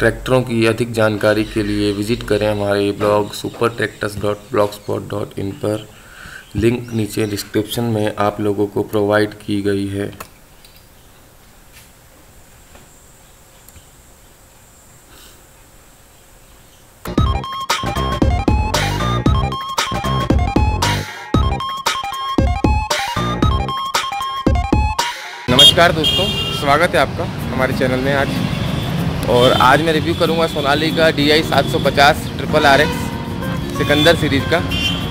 ट्रैक्टरों की अधिक जानकारी के लिए विजिट करें हमारे ब्लॉग supertractors.blogspot.in पर। लिंक नीचे डिस्क्रिप्शन में आप लोगों को प्रोवाइड की गई है। नमस्कार दोस्तों, स्वागत है आपका हमारे चैनल में। आज मैं रिव्यू करूंगा Sonalika DI 750 triple RX Sikandar series का।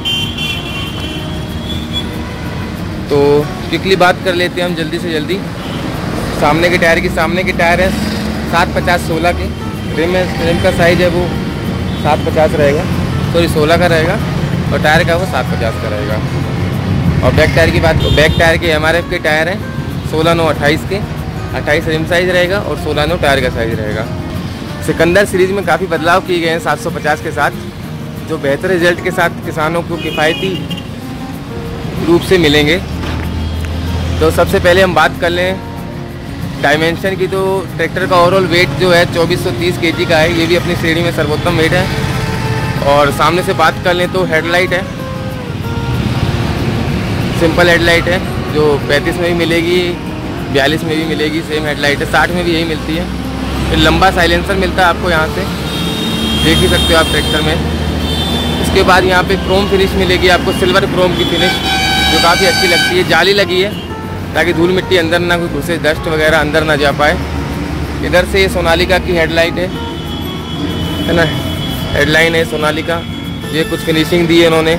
तो क्विकली बात कर लेते हैं हम जल्दी से जल्दी। सामने के टायर है 750/16 के। रिम का साइज़ है वो 750 रहेगा, सॉरी 16 का रहेगा, और टायर का वो 750 का रहेगा। और बैक टायर की बात, बैक टायर के MRF के टायर हैं 16/9/28 के। 28 रिम साइज़ रहेगा और 16/9 टायर का साइज़ रहेगा। सिकंदर सीरीज़ में काफ़ी बदलाव किए गए हैं 750 के साथ, जो बेहतर रिजल्ट के साथ किसानों को किफ़ायती रूप से मिलेंगे। तो सबसे पहले हम बात कर लें डायमेंशन की। तो ट्रैक्टर का ओवरऑल वेट जो है 2430 kg का है। ये भी अपनी श्रेणी में सर्वोत्तम वेट है। और सामने से बात कर लें तो हेडलाइट है, सिंपल हेडलाइट है, जो 35 में भी मिलेगी, 42 में भी मिलेगी, सेम हेडलाइट है। 60 में भी यही मिलती है। फिर लंबा साइलेंसर मिलता है आपको, यहाँ से देख ही सकते हो आप ट्रैक्टर में। इसके बाद यहाँ पे क्रोम फिनिश मिलेगी आपको, सिल्वर क्रोम की फिनिश, जो काफ़ी अच्छी लगती है। जाली लगी है ताकि धूल मिट्टी अंदर ना घुसे, डस्ट वगैरह अंदर ना जा पाए। इधर से ये सोनालिका की हेडलाइट है ना, हेडलाइन है सोनालिका। ये कुछ फिनिशिंग दी है इन्होंने।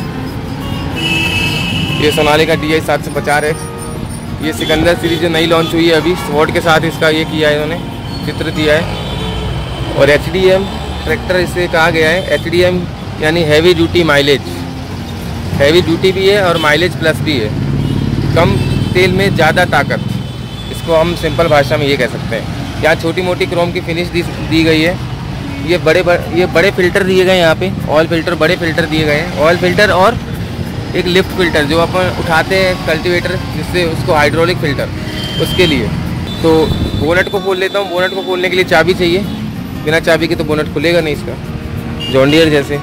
ये सोनालिका DI 750 है। ये सिकंदर सीरीज जो नई लॉन्च हुई है अभी, स्वॉर्ड के साथ इसका ये किया है इन्होंने, चित्र दिया है। और HDM ट्रैक्टर इसे कहा गया है। HDM यानी heavy duty mileage, heavy duty भी है और माइलेज प्लस भी है। कम तेल में ज़्यादा ताकत, इसको हम सिंपल भाषा में ये कह सकते हैं। यहाँ छोटी मोटी क्रोम की फिनिश दी गई है। ये बड़े फिल्टर दिए गए हैं यहाँ पे, ऑयल फिल्टर, बड़े फिल्टर दिए गए हैं। ऑयल फिल्टर और एक लिफ्ट फिल्टर जो अपन उठाते हैं कल्टीवेटर, जिससे उसको हाइड्रोलिक फिल्टर, उसके लिए। तो बोनट को खोल लेता हूँ। बोनट को खोलने के लिए चाबी चाहिए, बिना चाबी के तो बोनट खुलेगा नहीं इसका, जॉन डियर जैसे।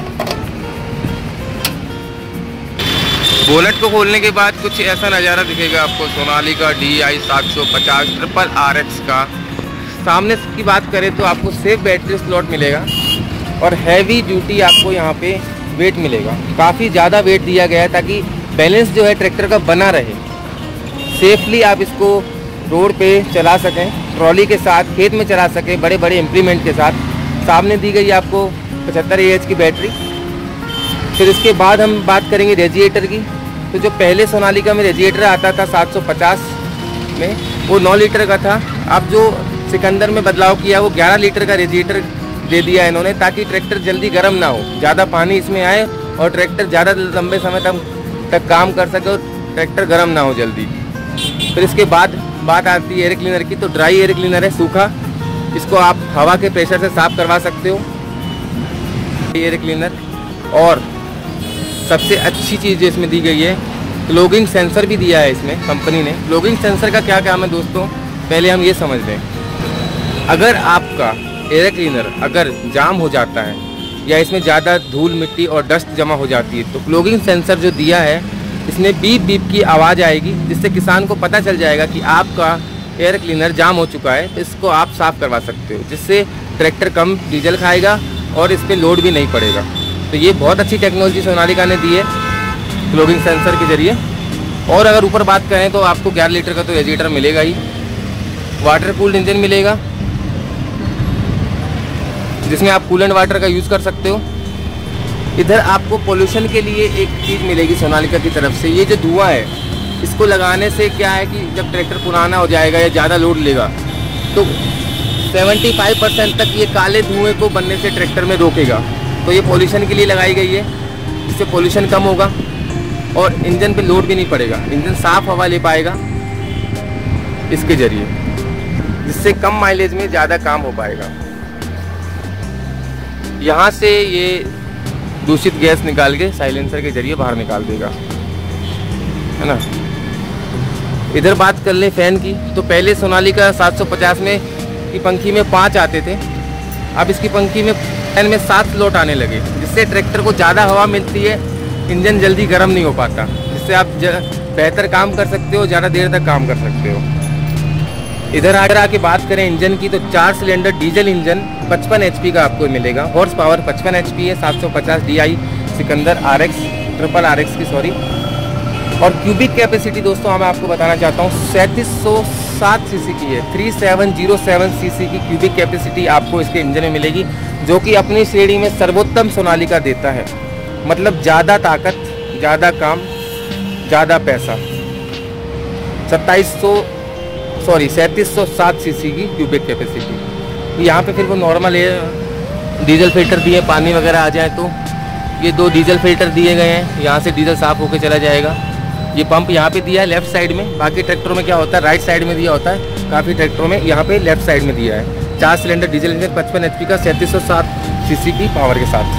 बोनट को खोलने के बाद कुछ ऐसा नज़ारा दिखेगा आपको सोनालिका DI 750 ट्रिपल RX का। सामने की बात करें तो आपको सेफ बैटरी स्लॉट मिलेगा और हैवी ड्यूटी आपको यहाँ पे वेट मिलेगा। काफ़ी ज़्यादा वेट दिया गया है ताकि बैलेंस जो है ट्रैक्टर का बना रहे, सेफली आप इसको रोड पे चला सकें, ट्रॉली के साथ खेत में चला सकें, बड़े बड़े इम्प्लीमेंट के साथ। सामने दी गई आपको 75 AH की बैटरी। फिर इसके बाद हम बात करेंगे रेडिएटर की। तो जो पहले सोनालिका में रेडिएटर आता था 750 में, वो 9 लीटर का था। अब जो सिकंदर में बदलाव किया वो 11 लीटर का रेडिएटर दे दिया इन्होंने, ताकि ट्रैक्टर जल्दी गर्म ना हो, ज़्यादा पानी इसमें आए और ट्रैक्टर ज़्यादा लंबे समय तक काम कर सके और ट्रैक्टर गर्म ना हो जल्दी। फिर इसके बाद बात आती है एयर क्लीनर की। तो ड्राई एयर क्लीनर है, सूखा, इसको आप हवा के प्रेशर से साफ़ करवा सकते हो, एयर क्लीनर। और सबसे अच्छी चीज़ जो इसमें दी गई है, क्लॉगिंग सेंसर भी दिया है इसमें कंपनी ने। क्लॉगिंग सेंसर का क्या काम है दोस्तों, पहले हम ये समझ लें। अगर आपका एयर क्लीनर अगर जाम हो जाता है या इसमें ज़्यादा धूल मिट्टी और डस्ट जमा हो जाती है, तो क्लॉगिंग सेंसर जो दिया है इसमें बीप बीप की आवाज़ आएगी, जिससे किसान को पता चल जाएगा कि आपका एयर क्लीनर जाम हो चुका है। तो इसको आप साफ़ करवा सकते हो, जिससे ट्रैक्टर कम डीजल खाएगा और इस पर लोड भी नहीं पड़ेगा। तो ये बहुत अच्छी टेक्नोलॉजी सोनालिका ने दी है क्लॉगिंग सेंसर के ज़रिए। और अगर ऊपर बात करें तो आपको 11 लीटर का तो रेडिएटर मिलेगा ही। वाटर कूल्ड इंजन मिलेगा, जिसमें आप कूलेंट वाटर का यूज़ कर सकते हो। इधर आपको पोल्यूशन के लिए एक चीज़ मिलेगी सोनालिका की तरफ से। ये जो धुआं है, इसको लगाने से क्या है कि जब ट्रैक्टर पुराना हो जाएगा या ज़्यादा लोड लेगा, तो 75% तक ये काले धुएं को बनने से ट्रैक्टर में रोकेगा। तो ये पोल्यूशन के लिए लगाई गई है, जिससे पोल्यूशन कम होगा और इंजन पे लोड भी नहीं पड़ेगा। इंजन साफ़ हवा ले पाएगा इसके ज़रिए, जिससे कम माइलेज में ज़्यादा काम हो पाएगा। यहाँ से ये दूषित गैस निकाल के साइलेंसर के ज़रिए बाहर निकाल देगा, है ना। इधर बात कर ले फ़ैन की। तो पहले सोनालिका 750 में की पंखी में 5 आते थे, अब इसकी पंखी में फैन में 7 स्लॉट आने लगे, जिससे ट्रैक्टर को ज़्यादा हवा मिलती है, इंजन जल्दी गर्म नहीं हो पाता, जिससे आप बेहतर काम कर सकते हो, ज़्यादा देर तक काम कर सकते हो। इधर आके बात करें इंजन की, तो 4 सिलेंडर डीजल इंजन 55 HP का आपको मिलेगा। हॉर्स पावर 55 HP है। 750 DI Sikandar RX triple RX की सॉरी। और क्यूबिक कैपेसिटी दोस्तों मैं आपको बताना चाहता हूँ 3707 सीसी की है। 3707 सीसी की क्यूबिक कैपेसिटी आपको इसके इंजन में मिलेगी, जो कि अपनी श्रेणी में सर्वोत्तम सोनालिका देता है। मतलब ज़्यादा ताकत, ज़्यादा काम, ज़्यादा पैसा। 3707 सीसी की क्यूबिक कैपेसिटी। तो यहाँ पे फिर वो नॉर्मल है, डीजल फिल्टर दिए, पानी वगैरह आ जाए तो ये 2 डीजल फिल्टर दिए गए हैं, यहाँ से डीजल साफ़ होकर चला जाएगा। ये पंप यहाँ पे दिया है लेफ़्ट साइड में, बाकी ट्रैक्टरों में क्या होता है राइट साइड में दिया होता है, काफ़ी ट्रैक्टरों में यहाँ पे लेफ़्ट साइड में दिया है। 4 सिलेंडर डीजल इंजन 55 HP का 3707 सीसी की पावर के साथ।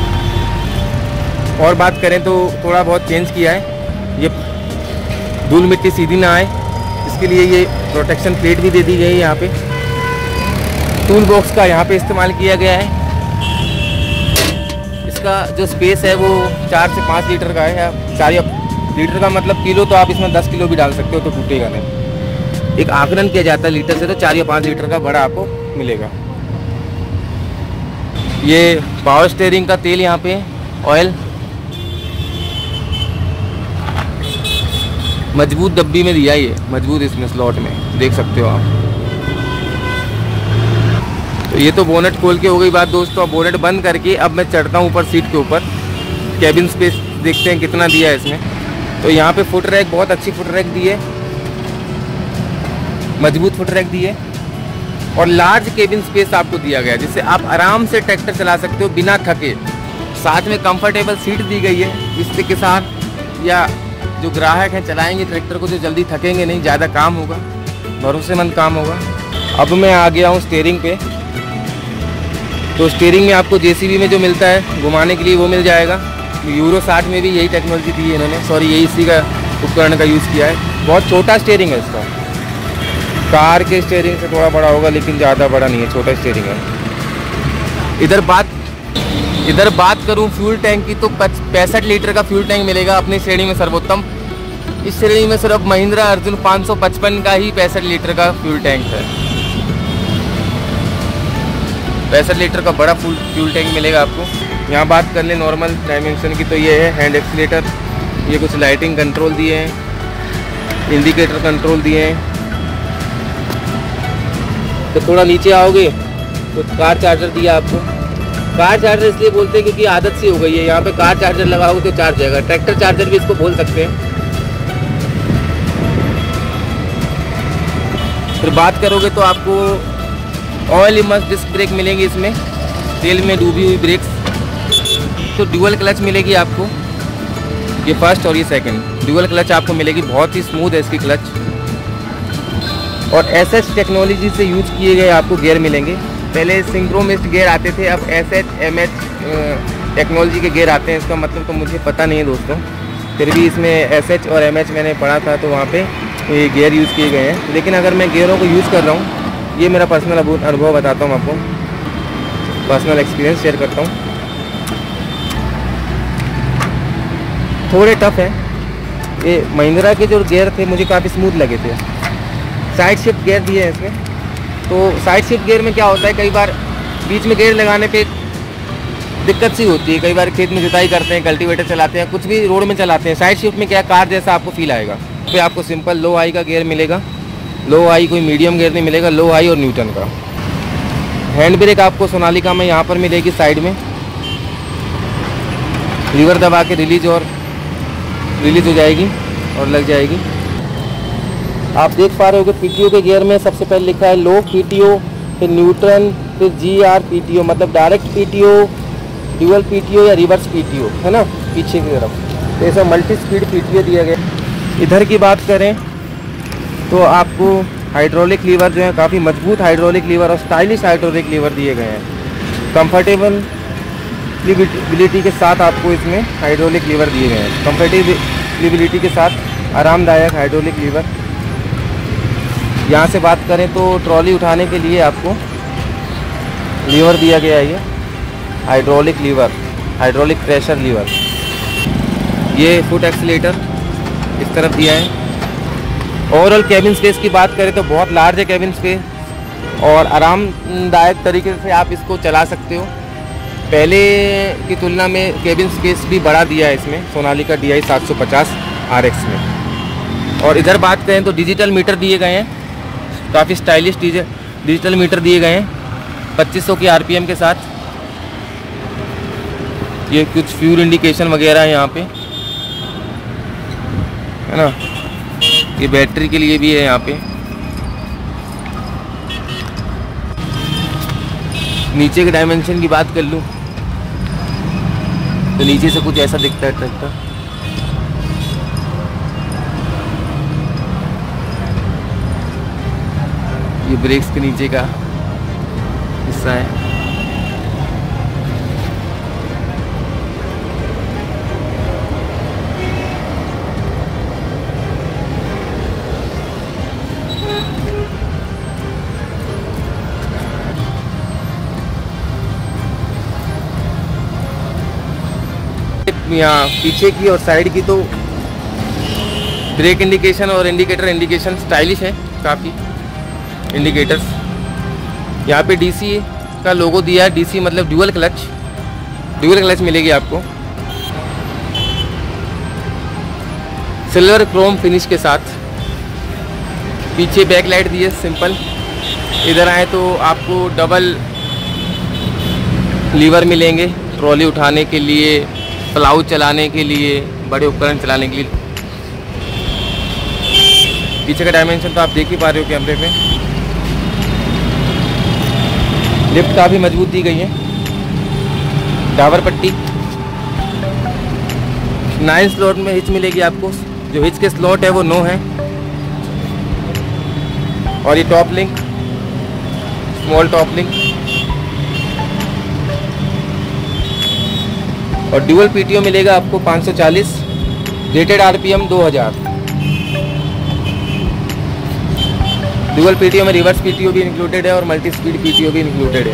और बात करें तो थोड़ा बहुत चेंज किया है, ये धूल मिट्टी सीधी ना आए इसके लिए ये प्रोटेक्शन प्लेट भी दे दी गई है। यहाँ पे टूल बॉक्स का यहाँ पे इस्तेमाल किया गया है। इसका जो स्पेस है वो 4 से 5 लीटर का है। 4 लीटर का मतलब किलो, तो आप इसमें 10 किलो भी डाल सकते हो तो टूटेगा नहीं। एक आकलन किया जाता है लीटर से, तो 4 या 5 लीटर का बड़ा आपको मिलेगा। ये पावर स्टीयरिंग का तेल यहाँ पे ऑयल मजबूत डब्बी में दिया, ये मजबूत इसमें स्लॉट में देख सकते हो आप। तो ये तो बोनेट खोल के हो गई बात दोस्तों। अब बोनेट बंद करके अब मैं चढ़ता हूँ ऊपर सीट के ऊपर। कैबिन स्पेस देखते हैं कितना दिया है इसमें। तो यहाँ पे फुट रैक, बहुत अच्छी फुट रैक दी है, मजबूत फुट रैक दी है। और लार्ज केबिन स्पेस आपको दिया गया है, जिससे आप आराम से ट्रैक्टर चला सकते हो बिना थके। साथ में कंफर्टेबल सीट दी गई है, जिससे किसान या जो ग्राहक हैं चलाएंगे ट्रैक्टर को, जो जल्दी थकेंगे नहीं, ज़्यादा काम होगा, भरोसेमंद काम होगा। अब मैं आ गया हूँ स्टीयरिंग पे। तो स्टीयरिंग में आपको JCB में जो मिलता है घुमाने के लिए वो मिल जाएगा। यूरो 60 में भी यही टेक्नोलॉजी दी है इन्होंने, सॉरी यही इसी का उपकरण का यूज़ किया है। बहुत छोटा स्टीयरिंग है इसका, कार के स्टीयरिंग से थोड़ा बड़ा होगा लेकिन ज़्यादा बड़ा नहीं है, छोटा स्टीयरिंग है। इधर बात करूं फ्यूल टैंक की, तो 65 लीटर का फ्यूल टैंक मिलेगा अपनी श्रेणी में सर्वोत्तम। इस श्रेणी में सिर्फ महिंद्रा अर्जुन 555 का ही 65 लीटर का फ्यूल टैंक है। 65 लीटर का बड़ा फ्यूल टैंक मिलेगा आपको। यहाँ बात कर लें नॉर्मल डायमेंशन की, तो ये है हैंड एक्सीलेटर, ये कुछ लाइटिंग कंट्रोल दिए हैं, इंडिकेटर कंट्रोल दिए हैं। तो थोड़ा नीचे आओगे तो कार चार्जर दिया आपको। कार चार्जर इसलिए बोलते हैं क्योंकि आदत सी हो गई है, यहाँ पे कार चार्जर लगाओगे तो चार्ज जाएगा। ट्रैक्टर चार्जर भी इसको बोल सकते हैं। फिर बात करोगे तो आपको ऑयल इमर्स डिस्क ब्रेक मिलेंगी इसमें, तेल में डूबी हुई ब्रेक्स। तो ड्यूअल क्लच मिलेगी आपको, ये फर्स्ट और ये सेकंड ड्यूअल क्लच आपको मिलेगी। बहुत ही स्मूथ है इसकी क्लच। और SS टेक्नोलॉजी से यूज किए गए आपको गियर मिलेंगे। पहले सिंक्रोमिस्ट गियर आते थे, अब SH MH टेक्नोलॉजी के गियर आते हैं। इसका मतलब तो मुझे पता नहीं है दोस्तों, फिर भी इसमें SH और MH मैंने पढ़ा था, तो वहाँ पे ये गियर यूज़ किए गए हैं। लेकिन अगर मैं गियरों को यूज़ कर रहा हूँ, ये मेरा पर्सनल अनुभव बताता हूँ आपको, पर्सनल एक्सपीरियंस शेयर करता हूँ। थोड़े टफ है ये, महिंद्रा के जो गियर थे मुझे काफ़ी स्मूथ लगे थे। साइड शिफ्ट गियर दिए हैं इसमें। तो साइड शिफ्ट गियर में क्या होता है, कई बार बीच में गियर लगाने पे दिक्कत सी होती है। कई बार खेत में जुताई करते हैं, कल्टीवेटर चलाते हैं, कुछ भी रोड में चलाते हैं, साइड शिफ्ट में क्या कार जैसा आपको फील आएगा। तो आपको सिंपल लो हाई का गियर मिलेगा, लो हाई कोई मीडियम गियर नहीं मिलेगा, लो हाई और न्यूटन का। हैंड ब्रेक आपको सोनालिका में यहाँ पर मिलेगी साइड में, लीवर दबा के रिलीज हो जाएगी और लग जाएगी। आप देख पा रहे हो कि PTO के गियर में सबसे पहले लिखा है लो PTO, फिर न्यूट्रन, फिर GR PTO, मतलब डायरेक्ट PTO, ड्यूअल PTO या रिवर्स PTO, है ना, पीछे की तरफ। तो ऐसा मल्टी स्पीड PTO दिया गया। इधर की बात करें तो आपको हाइड्रोलिक लीवर जो है, काफ़ी मजबूत हाइड्रोलिक लीवर और स्टाइलिश हाइड्रोलिक लीवर दिए गए हैं। कंफर्टेबिलिटी के साथ आपको इसमें हाइड्रोलिक लीवर दिए गए हैं। कंफर्टेबिलिटी के साथ आरामदायक हाइड्रोलिक लीवर। यहाँ से बात करें तो ट्रॉली उठाने के लिए आपको लीवर दिया गया है, ये hydraulic lever, hydraulic pressure lever. ये फुट एक्सीलेटर इस तरफ दिया है। ओवरऑल कैबिन स्पेस की बात करें तो बहुत लार्ज है कैबिन स्पेस और आरामदायक तरीके से आप इसको चला सकते हो। पहले की तुलना में कैबिन स्पेस भी बढ़ा दिया है इसमें सोनालिका DI 750 RX में। और इधर बात करें तो डिजिटल मीटर दिए गए हैं, काफ़ी स्टाइलिश डिजिटल मीटर दिए गए हैं 2500 की RPM के साथ। ये कुछ फ्यूल इंडिकेशन वगैरह है यहाँ पे, है ना। ये बैटरी के लिए भी है यहाँ पे। नीचे के डायमेंशन की बात कर लूँ तो नीचे से कुछ ऐसा दिखता है ट्रक का। ये ब्रेक्स के नीचे का हिस्सा है। यहाँ पीछे की और साइड की तो ब्रेक इंडिकेशन और इंडिकेशन स्टाइलिश है काफ़ी इंडिकेटर्स। यहाँ पे DC का लोगो दिया है, DC मतलब ड्यूअल क्लच मिलेगी आपको सिल्वर क्रोम फिनिश के साथ। पीछे बैक लाइट दी है सिंपल। इधर आए तो आपको डबल लीवर मिलेंगे ट्रॉली उठाने के लिए, प्लाऊ चलाने के लिए, बड़े उपकरण चलाने के लिए। पीछे का डायमेंशन तो आप देख ही पा रहे हो कैमरे में। लिफ्ट काफ़ी मजबूत दी गई है, डाबर पट्टी। 9 स्लॉट में हिच मिलेगी आपको, जो हिच के स्लॉट है वो 9 है। और ये top link, small top link और ड्यूअल PTO मिलेगा आपको 540, रेटेड RPM 2000। ड्यूअल PTO में रिवर्स PTO भी इंक्लूडेड है और मल्टी स्पीड PTO भी इंक्लूडेड है।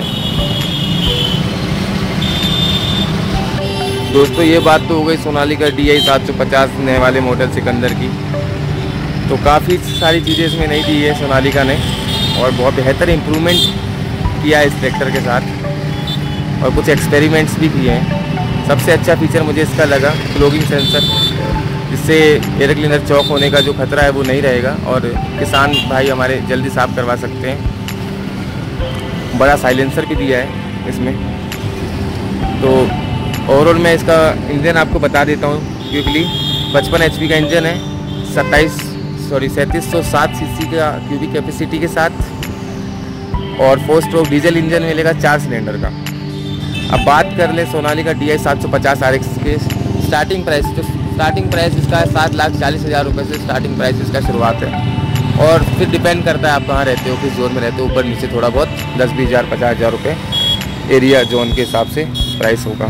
दोस्तों ये बात तो हो गई सोनालिका DI 750 नए वाले मॉडल सिकंदर की। तो काफ़ी सारी चीज़ें इसमें नहीं दी है सोनालिका ने और बहुत बेहतर इम्प्रूवमेंट किया है इस ट्रैक्टर के साथ और कुछ एक्सपेरिमेंट्स भी किए हैं। सबसे अच्छा फीचर मुझे इसका लगा क्लॉगिंग सेंसर, जिससे एयर क्लीनर चौक होने का जो खतरा है वो नहीं रहेगा और किसान भाई हमारे जल्दी साफ़ करवा सकते हैं। बड़ा साइलेंसर भी दिया है इसमें। तो ओवरऑल मैं इसका इंजन आपको बता देता हूँ क्विकली। 55 HP का इंजन है, 3707 cc का क्यूबिक कैपेसिटी के साथ और 4 स्ट्रोक डीजल इंजन मिलेगा 4 सिलेंडर का। अब बात कर ले सोनालिका DI 750 RX के स्टार्टिंग प्राइस। तो स्टार्टिंग प्राइस इसका है 7,40,000 रुपये से स्टार्टिंग प्राइस इसका शुरुआत है और फिर डिपेंड करता है आप कहाँ रहते हो, किस जोन में रहते हो, ऊपर नीचे थोड़ा बहुत 10-20,000 50,000 रुपये एरिया जोन के हिसाब से प्राइस होगा।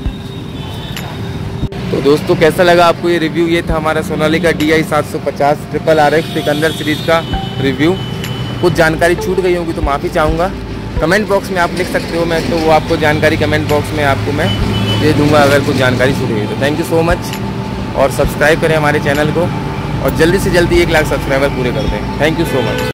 तो दोस्तों कैसा लगा आपको ये रिव्यू? ये था हमारा Sonalika DI 750 RRX Sikandar series का रिव्यू। कुछ जानकारी छूट गई होगी तो माफ़ी चाहूँगा। कमेंट बॉक्स में आप लिख सकते हो, मैं तो वो आपको जानकारी कमेंट बॉक्स में आपको मैं दे दूंगा अगर कुछ जानकारी छूट गई तो। थैंक यू सो मच और सब्सक्राइब करें हमारे चैनल को और जल्दी से जल्दी 1 लाख सब्सक्राइबर पूरे कर दें। Thank you so much.